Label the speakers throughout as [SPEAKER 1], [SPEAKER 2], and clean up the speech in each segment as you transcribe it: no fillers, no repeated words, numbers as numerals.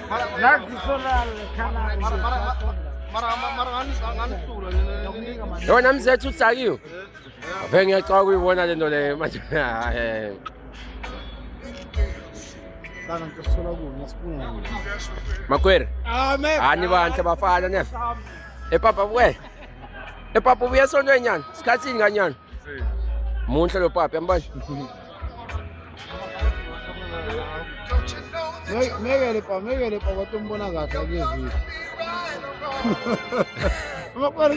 [SPEAKER 1] Yona mzethu utsakiwe. Phela ngiyacaka ukuyibona le nto leyo manje. Makwere. Ani bantu bafana ne. Papa we. Papa ubuye esontweni nyana. Sikhatsini kanyana. Muhle lo papa yambona.
[SPEAKER 2] Mekele pa batombona kahle kezi. Makwere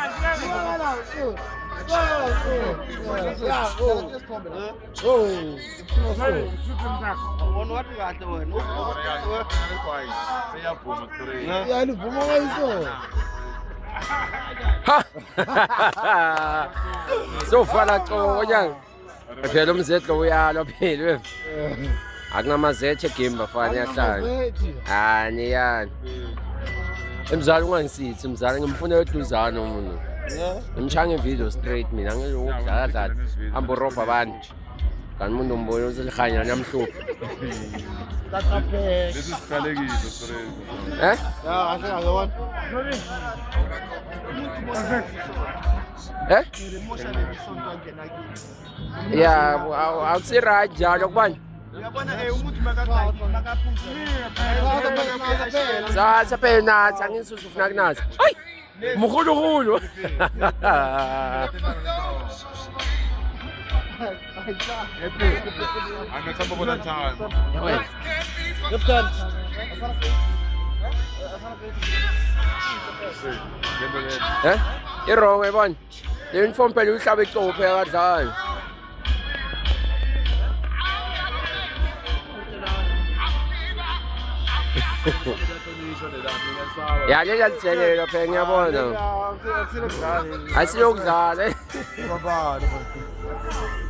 [SPEAKER 1] so fala qoko nyanga phela umzetho uyalo phela akunamazethe game bafana yahlala hani yani emzali ungangisithi mzali ngimfuna eduzana umuntu ngimshanga video straight mina ngiyokudlala dlala hamba roba abantu kanti umuntu umboyo uselihanya namhlophe
[SPEAKER 3] lesisikhalekile straight
[SPEAKER 1] ya
[SPEAKER 2] ashe akewona
[SPEAKER 1] ya awusirayi njalo kubani sasa phela nathi angisuthi ufuna kunathi hayi mkhulukhulu
[SPEAKER 3] angathamba bona time
[SPEAKER 1] irong yabona le uniform phela uhlaba icophe akadlali ya le yalitshelela phela ngiyabona asiyokudlala